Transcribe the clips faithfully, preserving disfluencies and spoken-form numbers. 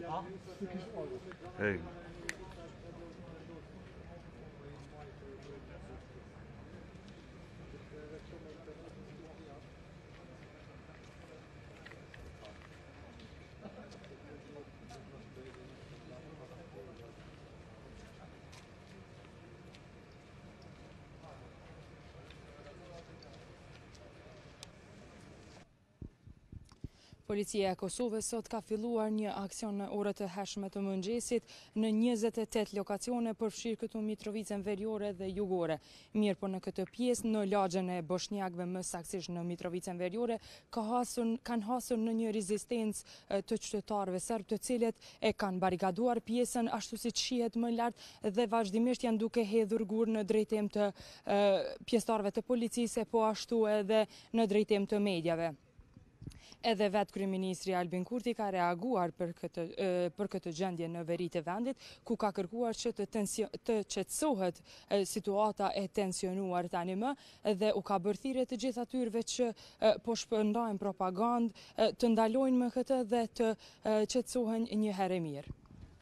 Hey. Policia e Kosovës sot ka filluar një aksion në orët e hershme të mëngjesit në njëzet e tetë lokacione përfshirë këtu Mitrovicën Veriore dhe Jugore. Mirë, po në këtë pjesë në lagjen e Boshnjakëve, më saktësisht në Mitrovicën Veriore, ka hasur, kanë hasur në një rezistencë të qytetarëve serb, të cilët e kanë barikaduar pjesën ashtu siç shihet më lart dhe vazhdimisht janë duke hedhur gur në drejtim të e, pjesëtarëve të policisë, po ashtu edhe në drejtim të mediave. Edhe vetë kryeministri Albin Kurti ka reaguar për këtë, për këtë gjendje në veri të vendit, ku ka kërkuar që të, tensio, të qetësohet situata e tensionuar tani më dhe u ka bërë thirrje të gjithë atyre që po shpërndajnë propagandë, të ndalojnë me këtë dhe të qetësohen një herë e mirë.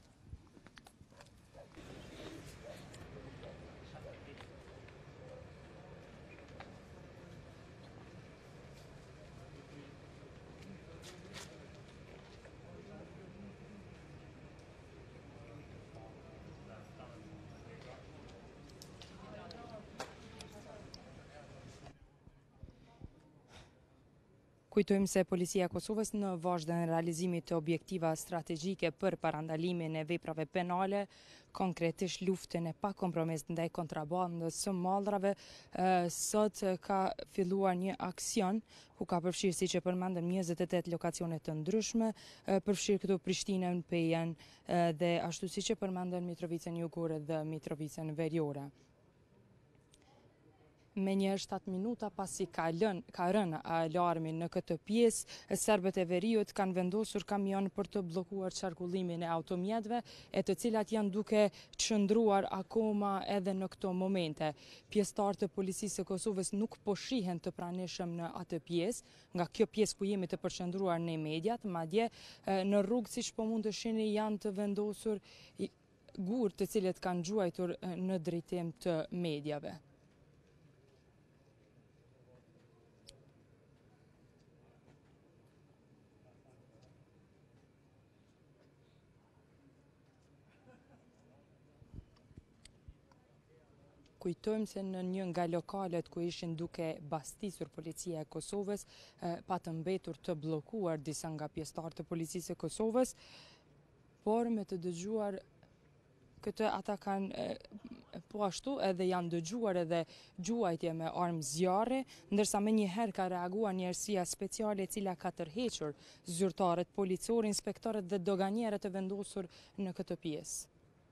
Kujtojmë se Policia e Kosovës në vazhdën e realizimit të objektiva strategjike për parandalimin e veprave penale, konkretisht luftën e pa kompromis ndaj kontrabandës së mallrave, sot ka filluar një aksion ku ka përfshirë, siç e përmendëm, njëzet e tetë lokacione të ndryshme, përfshirë këtu Prishtinën, Pejen dhe ashtu siç e përmendën Mitrovicën Jugore dhe Mitrovicën Veriore. Me një shtatë minuta pasi ka, lën, ka rënë alarmin në këtë pjesë, serbët e Veriut kanë vendosur kamion për të bllokuar qarkullimin e automjetëve, e të cilat janë duke qëndruar akoma edhe në këto momente. Pjesëtarë të policisë së Kosovës nuk po shihen të pranishëm në atë pjesë, nga kjo pjesë ku jemi të përqendruar në mediat, madje në rrugë, siç po mund të shihni, janë të vendosur gur të cilët kanë gjuajtur në drejtim të mediave. Kujtojmë se në një nga lokalet ku ishin duke bastisur policia e Kosovës, pa të mbetur të bllokuar disa nga pjesëtarët të policisë e Kosovës, por me të dëgjuar këtë ata kanë po ashtu edhe janë dëgjuar edhe gjuajtje me armë zjarri, ndërsa me njëherë ka reaguar njërsia speciale e cila ka tërhequr zyrtarët, policorë, inspektorët dhe doganierët e vendosur në këtë pjesë.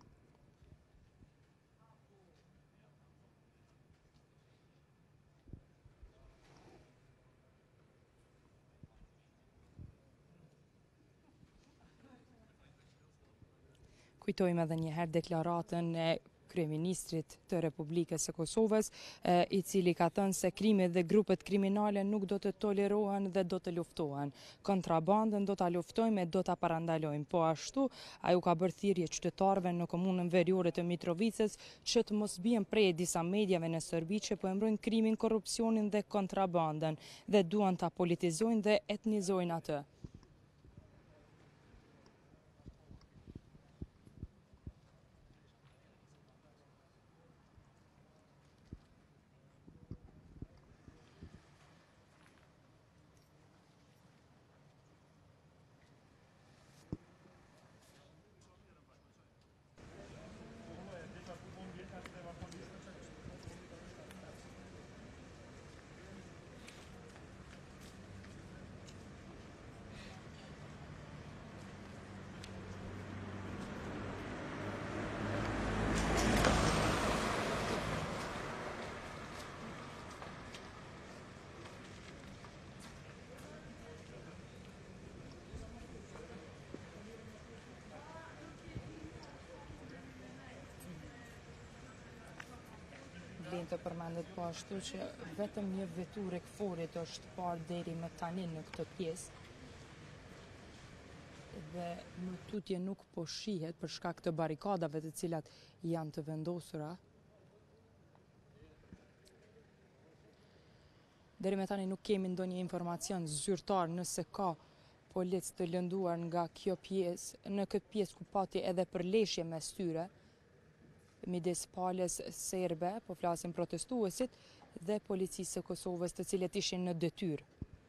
Kujtojmë edhe njëherë deklaratën e kryeministrit të Republikës së Kosovës, i cili ka thënë se krimet dhe grupet kriminale nuk do të tolerohen dhe do të luftohen. Kontrabandën do ta luftojmë e do ta parandalojmë. Po ashtu, ai u ka bërë thirrje qytetarëve në komunën veriore të Mitrovicës që të mos bien prej disa mediave në Serbi që po emrojnë krimin, korrupsionin dhe kontrabandën dhe duan ta politizojnë dhe etnizojnë atë. Vlen të përmendet po ashtu që vetëm një veturë ekforit është parë deri më tani në këtë pjesë. dhe më tutje nuk po shihet për shkak të barikadave të cilat janë të vendosura. Deri me tani nuk kemi ndonjë informacion zyrtar nëse ka policë të lënduar nga kjo pjesë, në këtë pjesë ku pati edhe përleshje mes tyre, midis palës serbe, po flasim protestuesit, dhe policisë së Kosovës të cilët ishin në detyrë.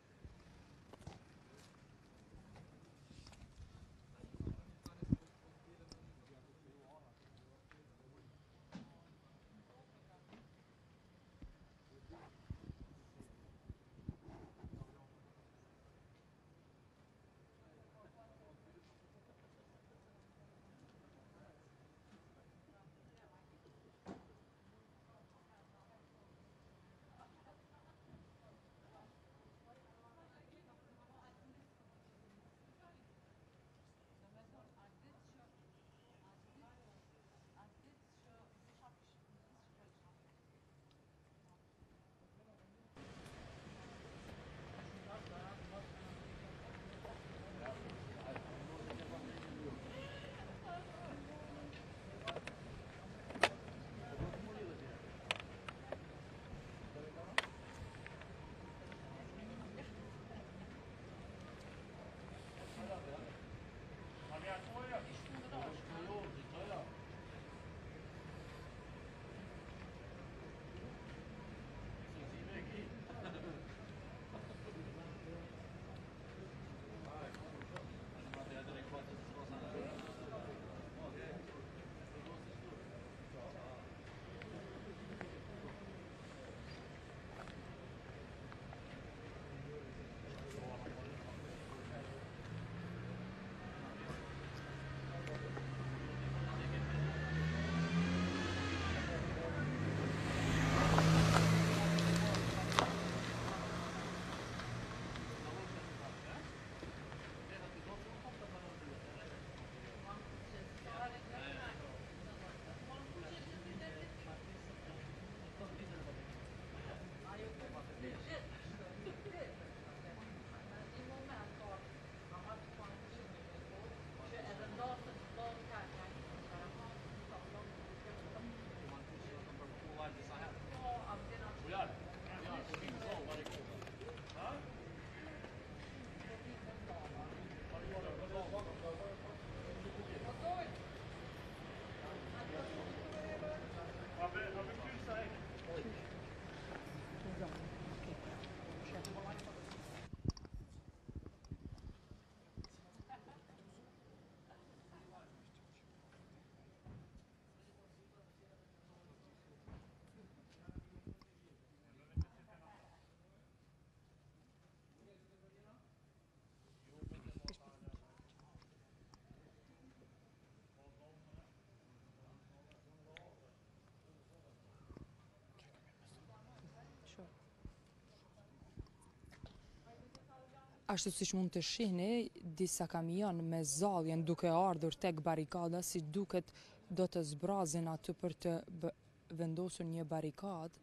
Ashtu siç mund të shihni, disa kamion me zall janë duke ardhur tek barikada, si duket do të zbrazin aty për të vendosur një barikadë.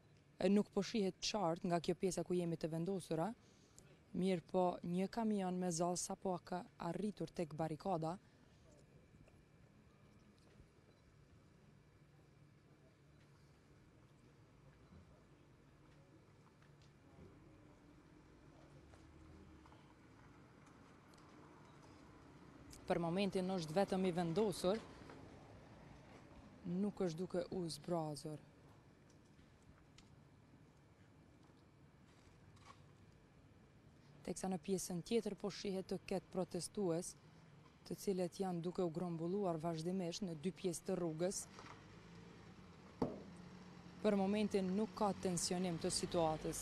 Nuk po shihet qartë nga kjo pjesa ku jemi të vendosura, mirë po një kamion me zall sapo ka arritur tek barikada. Për momentin është vetëm i vendosur, nuk është duke u zbrazur. Teksa në pjesën tjetër po shihet të ketë protestues, të cilët janë duke u grumbulluar vazhdimisht në dy pjesë të rrugës. Për momentin nuk ka tensionim të situatës.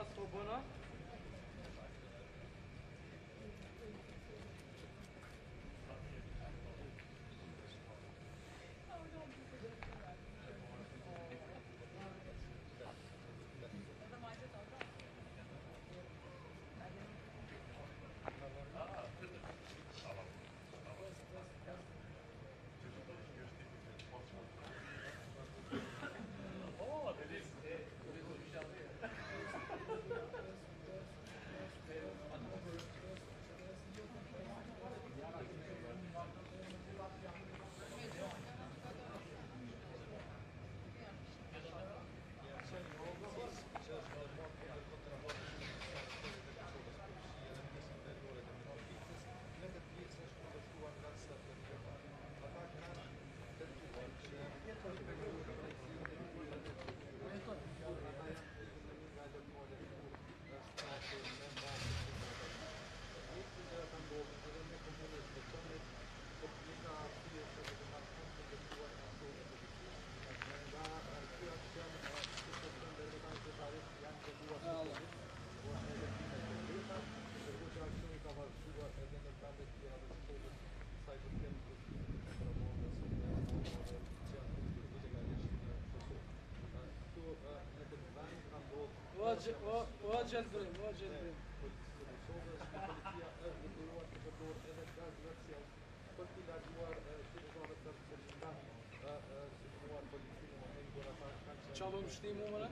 Waġel brim, waġel brim. ċalu mxtimu mela?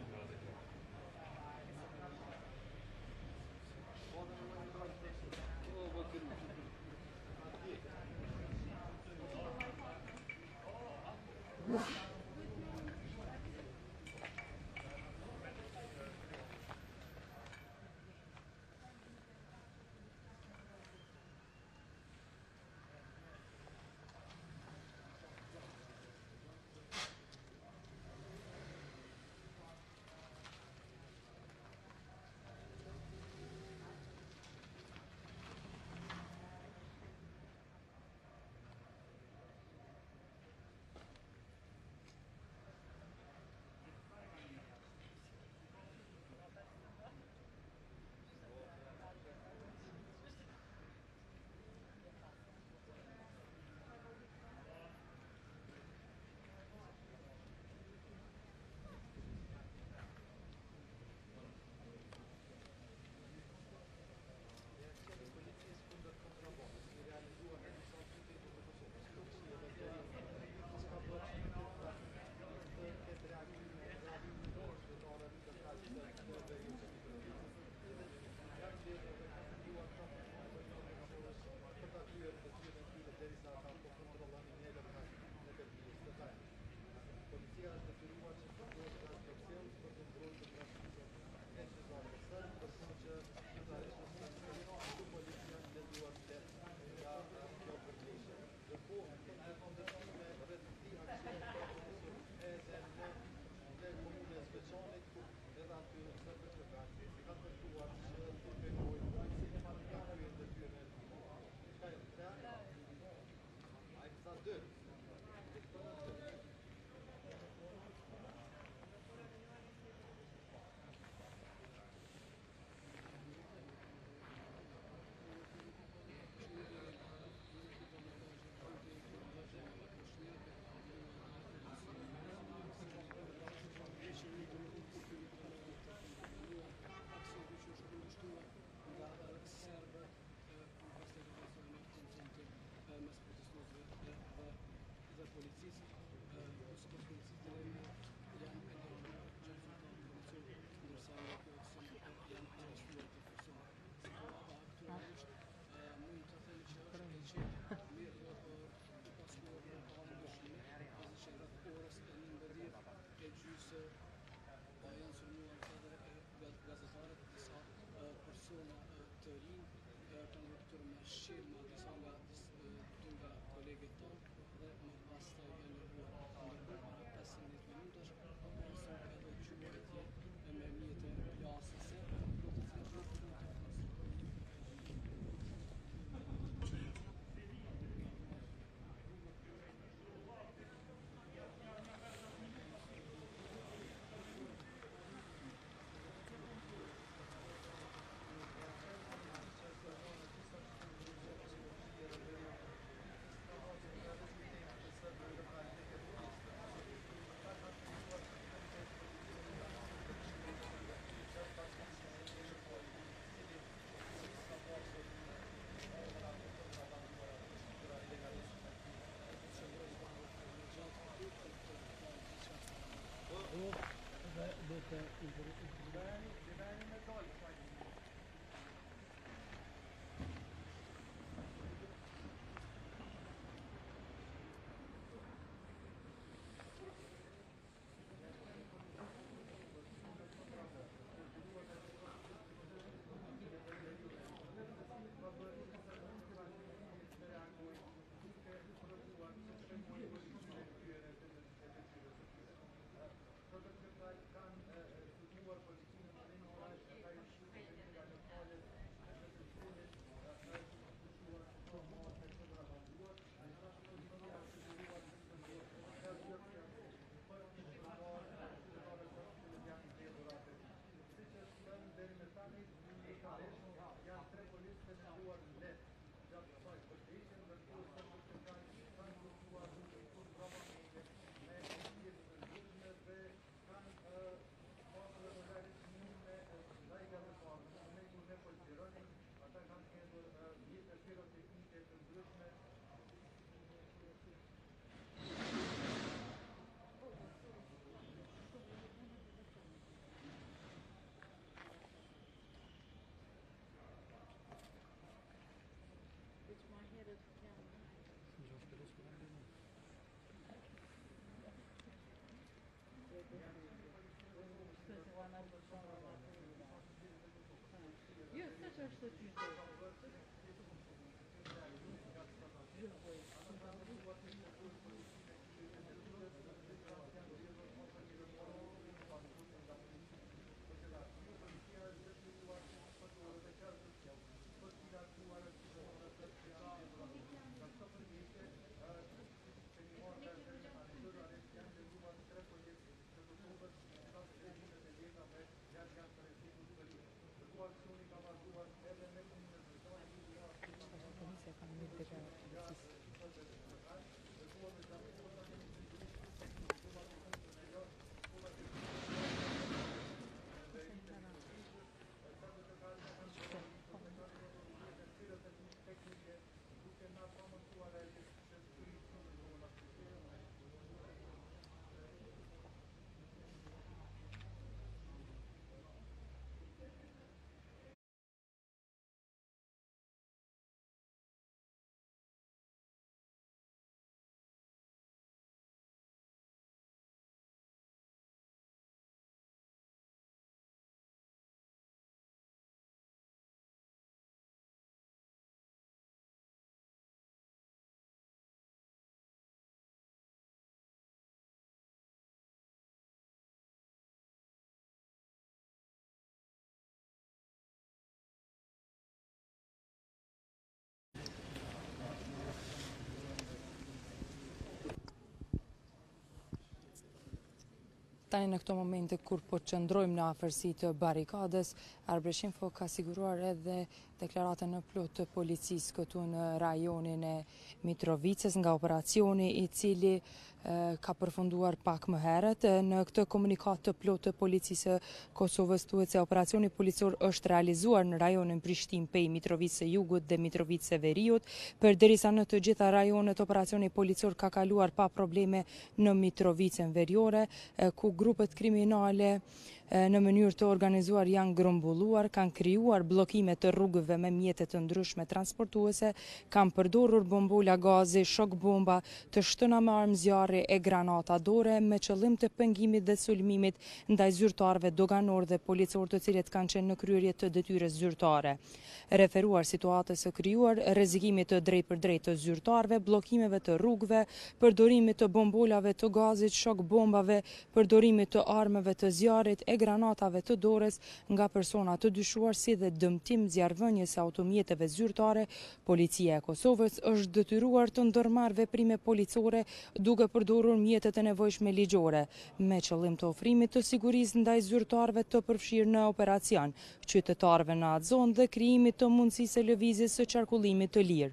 Tani në këto momente kur po qëndrojmë në afërsi të barikades, Arbreshinfo ka siguruar edhe deklaratën në plot të policisë këtu në rajonin e Mitrovicës nga operacioni i cili e, ka përfunduar pak më herët. Në këtë komunikat të plot të policisë Kosovës thuhet se operacioni policor është realizuar në rajonin Prishtinë pej Mitrovicës së Jugut dhe Mitrovicës së Veriut, përderisa në të gjitha rajonet operacioni policor ka kaluar pa probleme në Mitrovicën Veriore, ku grupet kriminale në mënyrë të organizuar janë grumbulluar, kanë krijuar bllokime të rrugëve me mjete të ndryshme transportuese, kanë përdorur bombola gazi, shok bomba, të shtëna me armë zjarri e granata dore me qëllim të pengimit dhe sulmimit ndaj zyrtarëve doganor dhe policor të cilët kanë qenë në kryerje të detyrës zyrtare. Referuar situatës së krijuar, rrezikimit të drejt për drejt të zyrtarëve, bllokimeve të rrugëve, përdorimit të bombolave të gazit, shok bombave, përdorimit të armëve të zjarrit e granatave të dorës nga persona të dyshuar si dhe dëmtim zjarrvënies së automjeteve zyrtare, policia e Kosovës është detyruar të ndërmarrë veprime policore duke përdorur mjetet e nevojshme ligjore, me qëllim të ofrimit të sigurisë ndaj zyrtarëve të përfshirë në operacion, qytetarëve në atë zonë dhe krijimit të mundësisë së lëvizjes së qarkullimit të lirë.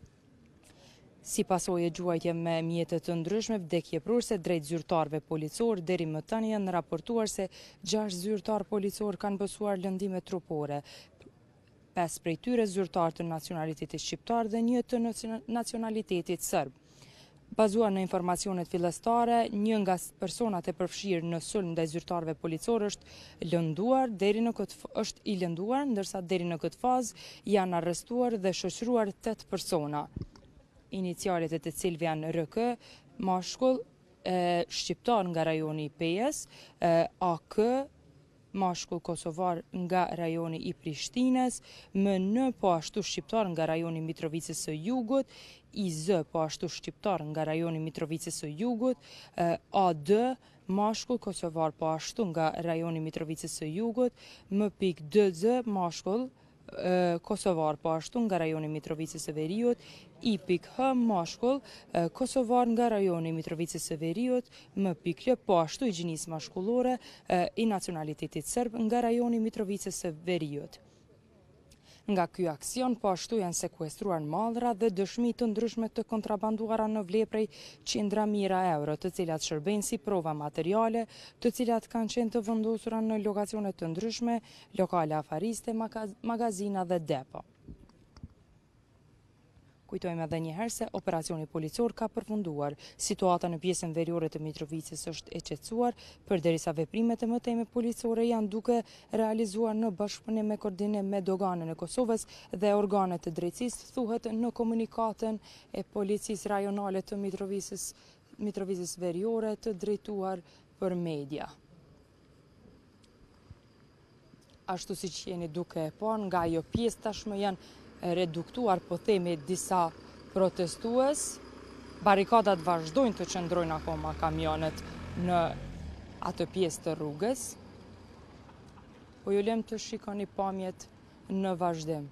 Si pasojë e gjuajtje me mjete të ndryshme, vdekje prurse drejt zyrtarëve policor, deri më tani janë raportuar se gjashtë zyrtarë policor kanë bësuar lëndime trupore. Pesë prej tyre zyrtarë të nacionalitetit shqiptar dhe një të nacionalitetit serb. Bazuar në informacionet fillestare, një nga personat e përfshirë në sulm ndaj zyrtarëve policorë është lënduar, deri në këtë është i lënduar, ndërsa deri në këtë fazë janë arrestuar dhe shoqëruar tetë persona. Inicialet e të cilëve janë R K, mashkull, e, shqiptar nga rajoni i Pejës, e, A K, mashkull kosovar nga rajoni i Prishtines, M N po ashtu shqiptar nga rajoni Mitrovicës së Jugut, I Z po ashtu shqiptar nga rajoni Mitrovicës së Jugut, A D mashkull kosovar po ashtu nga rajoni Mitrovicës së Jugut, M D Z mashkull kosovar po ashtu nga rajoni Mitrovicës së Veriut, I H mashkull kosovar nga rajoni Mitrovicës së Veriut, M L po ashtu i gjinisë mashkullore i nacionalitetit serb nga rajoni Mitrovicës së Veriut. Nga ky aksion po ashtu janë sekuestruar mallra dhe dëshmi të ndryshme të kontrabanduara në vlerë prej qindra mijëra euro, të cilat shërbejnë si prova materiale, të cilat kanë qenë të vendosura në lokacione të ndryshme, lokale afariste, magazina dhe depo. Kujtojmë edhe një herë se operacioni policor ka përfunduar. Situata në pjesën veriore të Mitrovicës është e qetësuar, përderisa veprimet e mëtejme policore janë duke realizuar në bashkëpunim me koordinim me doganën e Kosovës dhe organet të drejtësisë, thuhet në komunikatën e policisë rajonale të Mitrovicës, Mitrovicës veriore të drejtuar për media. Ashtu si që jeni duke e parë, nga ajo pjesë tashmë janë reduktuar, po themi, disa protestues. Barikadat vazhdojnë të qëndrojnë akoma kamionet në atë pjesë të rrugës. Po ju lem të shikoni pamjet në vazhdim.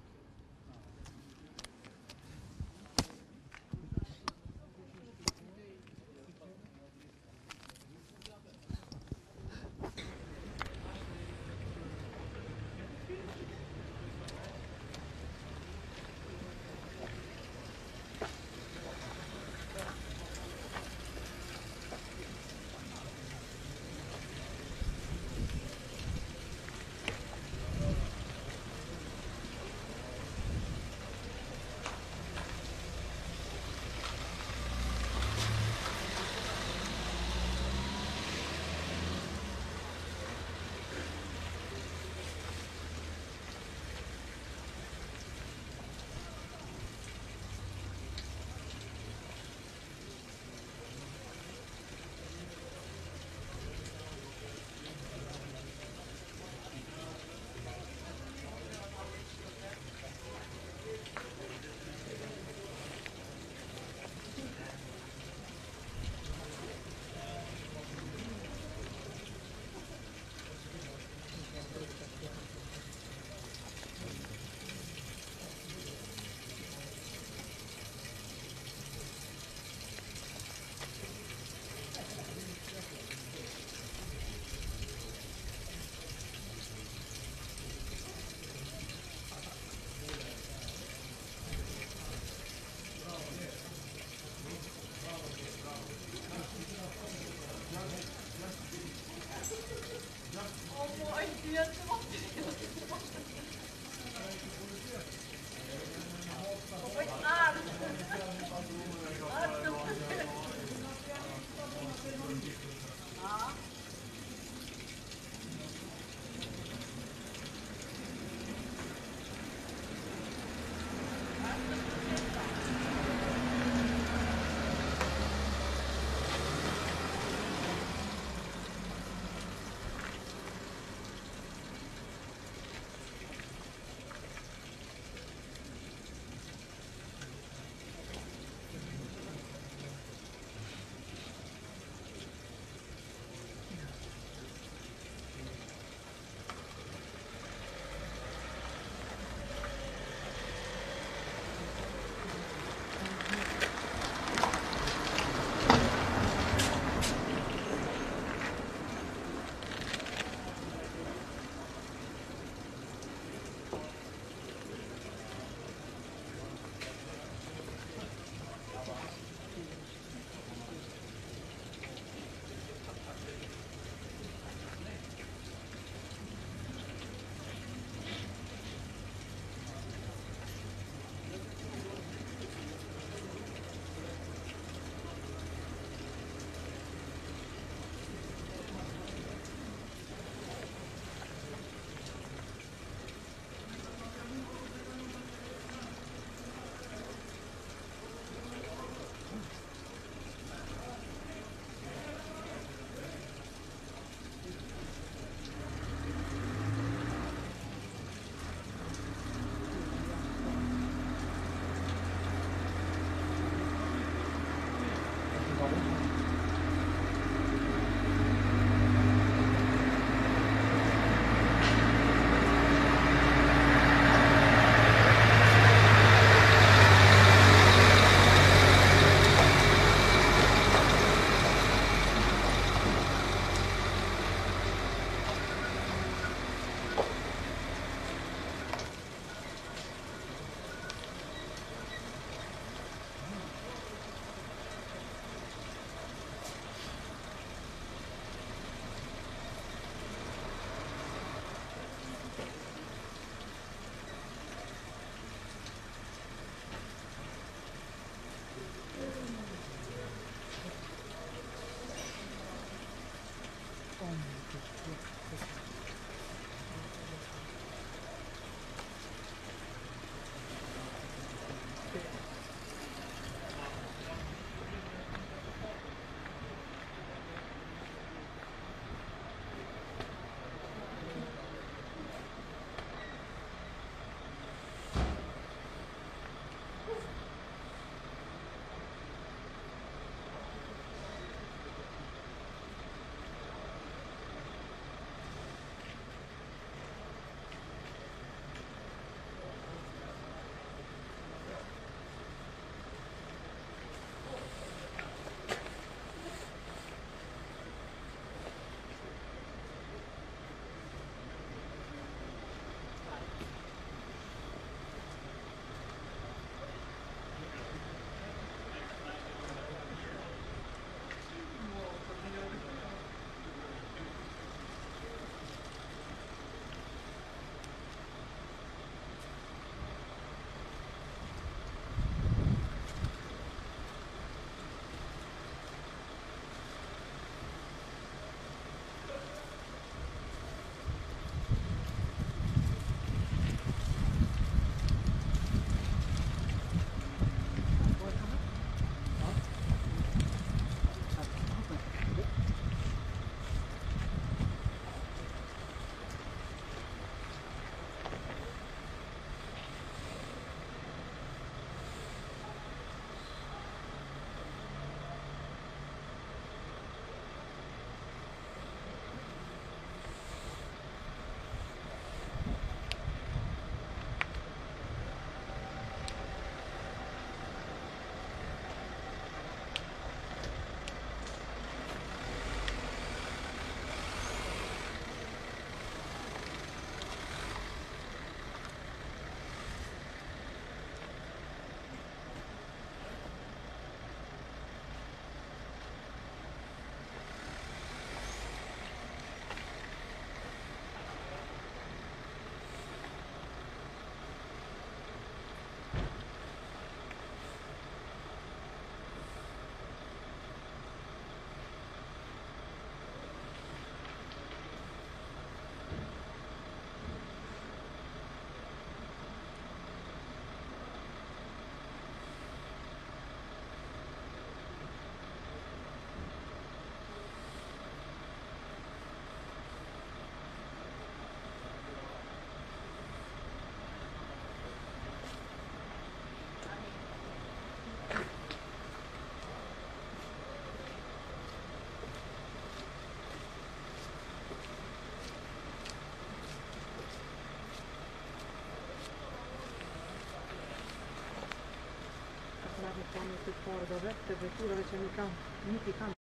Kamë të pargave, të veturave që nuk kanë, nuk i kanë